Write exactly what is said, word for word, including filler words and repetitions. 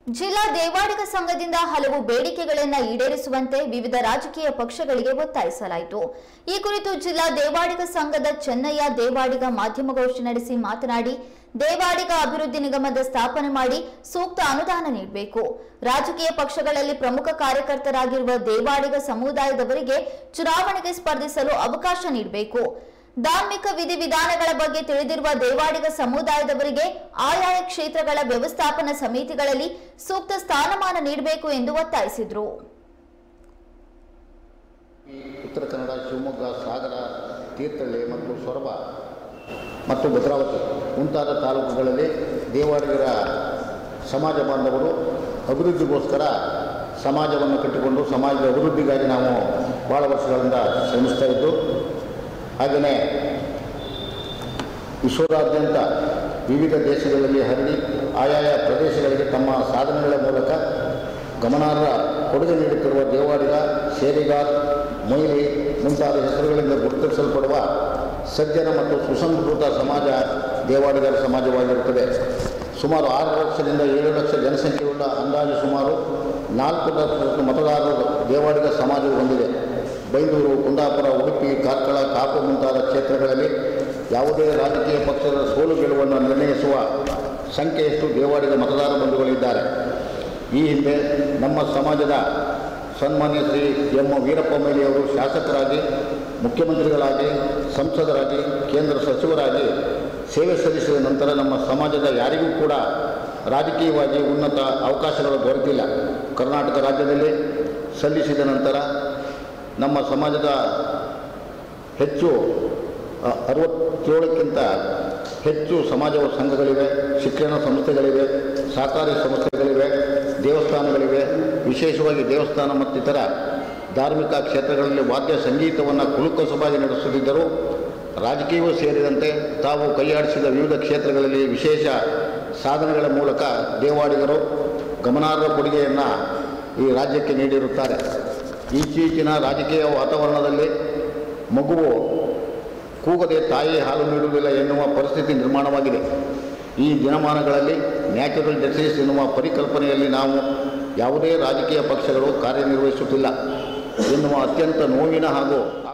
ಜಿಲ್ಲಾ ದೇವಾಡಿಗ ಸಂಘದಿಂದ ಹಲವು ಬೇಡಿಕೆಗಳನ್ನು ಈಡೇರಿಸುವಂತೆ ವಿವಿಧ ರಾಜಕೀಯ ಪಕ್ಷಗಳಿಗೆ ಒತ್ತಾಯಿಸಲಾಯಿತು। ಈ ಕುರಿತು ಜಿಲ್ಲಾ ದೇವಾಡಿಗ ಸಂಘದ ಚೆನ್ನಯ್ಯ ದೇವಾಡಿಗ ಮಾಧ್ಯಮಗೋಷ್ಠಿ ನಡೆಸಿ ಮಾತನಾಡಿ, ದೇವಾಡಿಗ ಅಭಿವೃದ್ಧಿ ನಿಗಮದ ಸ್ಥಾಪನೆ ಮಾಡಿ ಸೂಕ್ತ ಅನುದಾನ ನೀಡಬೇಕು। ರಾಜಕೀಯ ಪಕ್ಷಗಳಲ್ಲಿ ಪ್ರಮುಖ ಕಾರ್ಯಕರ್ತರಾಗಿರುವ ದೇವಾಡಿಗ ಸಮುದಾಯದವರಿಗೆ ಚುನಾವಣೆಗೆ ಸ್ಪರ್ಧಿಸಲು ಅವಕಾಶ ನೀಡಬೇಕು। ಧಾರ್ಮಿಕ ವಿಧಿವಿಧಾನಗಳ ಬಗ್ಗೆ ತಿಳಿದಿರುವ ದೇವಾಡಿಗ ಸಮುದಾಯದವರಿಗೆ ಆಯಾಯ ಕ್ಷೇತ್ರಗಳ ವ್ಯವಸ್ಥಾಪನಾ ಸಮಿತಿಗಳಲ್ಲಿ ಸೂಕ್ತ ಸ್ಥಾನಮಾನ ನೀಡಬೇಕು ಎಂದು ಒತ್ತಾಯಿಸಿದರು। ಉತ್ತರ ಕನ್ನಡ, ಶಿವಮೊಗ್ಗ, ಸಾಗರ, ತೀರ್ಥಹಳ್ಳಿ ಮತ್ತು ಸೊರಬ ಮತ್ತು ಭದ್ರಾವತಿ ಮುಂತಾದ ತಾಲೂಕುಗಳಲ್ಲಿ ದೇವಾಡಿಗರ ಸಮಾಜ ಬಾಂಧವರು ಅಭಿವೃದ್ಧಿಗೋಸ್ಕರ ಸಮಾಜವನ್ನು ಕಟ್ಟಿಕೊಂಡು ಸಮಾಜದ ಅಭಿವೃದ್ಧಿಗಾಗಿ ನಾವು ಭಾಳ ವರ್ಷಗಳಿಂದ ಶ್ರಮಿಸ್ತಾ ಇದ್ದು, ಹಾಗೆಯೇ ವಿಶ್ವದಾದ್ಯಂತ ವಿವಿಧ ದೇಶಗಳಲ್ಲಿ ಹರಡಿ ಆಯಾಯ ಪ್ರದೇಶಗಳಿಗೆ ತಮ್ಮ ಸಾಧನೆಗಳ ಮೂಲಕ ಗಮನಾರ್ಹ ಕೊಡುಗೆ ನೀಡುತ್ತಿರುವ ದೇವಾಡಿಗ, ಶೇರಿಗಾರ್, ಮೊಯ್ಲಿ ಮುಂತಾದ ಹೆಸರುಗಳಿಂದ ಗುರುತಿಸಲ್ಪಡುವ ಸಜ್ಜನ ಮತ್ತು ಸುಸಂಸ್ಕೃತ ಸಮಾಜ ದೇವಾಡಿಗರ ಸಮಾಜವಾಗಿರುತ್ತದೆ। ಸುಮಾರು ಆರು ಲಕ್ಷದಿಂದ ಏಳು ಲಕ್ಷ ಜನಸಂಖ್ಯೆಯುಳ್ಳ ಅಂದಾಜು ಸುಮಾರು ನಾಲ್ಕು ಲಕ್ಷ ಮತದಾರರು ದೇವಾಡಿಗ ಸಮಾಜವು ಹೊಂದಿದೆ। ಬೈಂದೂರು, ಕುಂದಾಪುರ, ಉಡುಪಿ, ಕಾರ್ಕಳ, ಕಾಪು ಮುಂತಾದ ಕ್ಷೇತ್ರಗಳಲ್ಲಿ ಯಾವುದೇ ರಾಜಕೀಯ ಪಕ್ಷದ ಸೋಲು ಗೆಲುವನ್ನು ನಿರ್ಣಯಿಸುವ ಸಂಖ್ಯೆಯಷ್ಟು ದೇವಾಡಿಗ ಮತದಾರ ಬಂಧುಗಳಿದ್ದಾರೆ। ಈ ಹಿಂದೆ ನಮ್ಮ ಸಮಾಜದ ಸನ್ಮಾನ್ಯ ಶ್ರೀ ಎಂ ವೀರಪ್ಪ ಮೊಯ್ಲಿಯವರು ಶಾಸಕರಾಗಿ, ಮುಖ್ಯಮಂತ್ರಿಗಳಾಗಿ, ಸಂಸದರಾಗಿ, ಕೇಂದ್ರ ಸಚಿವರಾಗಿ ಸೇವೆ ಸಲ್ಲಿಸಿದ ನಂತರ ನಮ್ಮ ಸಮಾಜದ ಯಾರಿಗೂ ಕೂಡ ರಾಜಕೀಯವಾಗಿ ಉನ್ನತ ಅವಕಾಶಗಳು ದೊರೆತಿಲ್ಲ। ಕರ್ನಾಟಕ ರಾಜ್ಯದಲ್ಲಿ ಸಲ್ಲಿಸಿದ ನಂತರ ನಮ್ಮ ಸಮಾಜದ ಹೆಚ್ಚು ಅರವತ್ತೇಳಕ್ಕಿಂತ ಹೆಚ್ಚು ಸಮಾಜ ಸಂಘಗಳಿವೆ, ಶಿಕ್ಷಣ ಸಂಸ್ಥೆಗಳಿವೆ, ಸಹಕಾರಿ ಸಂಸ್ಥೆಗಳಿವೆ, ದೇವಸ್ಥಾನಗಳಿವೆ। ವಿಶೇಷವಾಗಿ ದೇವಸ್ಥಾನ ಮತ್ತಿತರ ಧಾರ್ಮಿಕ ಕ್ಷೇತ್ರಗಳಲ್ಲಿ ವಾದ್ಯ ಸಂಗೀತವನ್ನು ಕುಲುಕಸುಬಾಗಿ ನಡೆಸುತ್ತಿದ್ದರು। ರಾಜಕೀಯವೂ ಸೇರಿದಂತೆ ತಾವು ಕೈಯಾಡಿಸಿದ ವಿವಿಧ ಕ್ಷೇತ್ರಗಳಲ್ಲಿ ವಿಶೇಷ ಸಾಧನೆಗಳ ಮೂಲಕ ದೇವಾಡಿಗರು ಗಮನಾರ್ಹ ಕೊಡುಗೆಯನ್ನು ಈ ರಾಜ್ಯಕ್ಕೆ ನೀಡಿರುತ್ತಾರೆ। ಈಚೀಚಿನ ರಾಜಕೀಯ ವಾತಾವರಣದಲ್ಲಿ ಮಗುವು ಕೂಗದೆ ತಾಯಿ ಹಾಲು ನೀಡುವುದಿಲ್ಲ ಎನ್ನುವ ಪರಿಸ್ಥಿತಿ ನಿರ್ಮಾಣವಾಗಿದೆ। ಈ ದಿನಮಾನಗಳಲ್ಲಿ ನ್ಯಾಚುರಲ್ ಜಸ್ಟಿಸ್ ಎನ್ನುವ ಪರಿಕಲ್ಪನೆಯಲ್ಲಿ ನಾವು ಯಾವುದೇ ರಾಜಕೀಯ ಪಕ್ಷಗಳು ಕಾರ್ಯನಿರ್ವಹಿಸುತ್ತಿಲ್ಲ ಎನ್ನುವ ಅತ್ಯಂತ ನೋವಿನ ಹಾಗೂ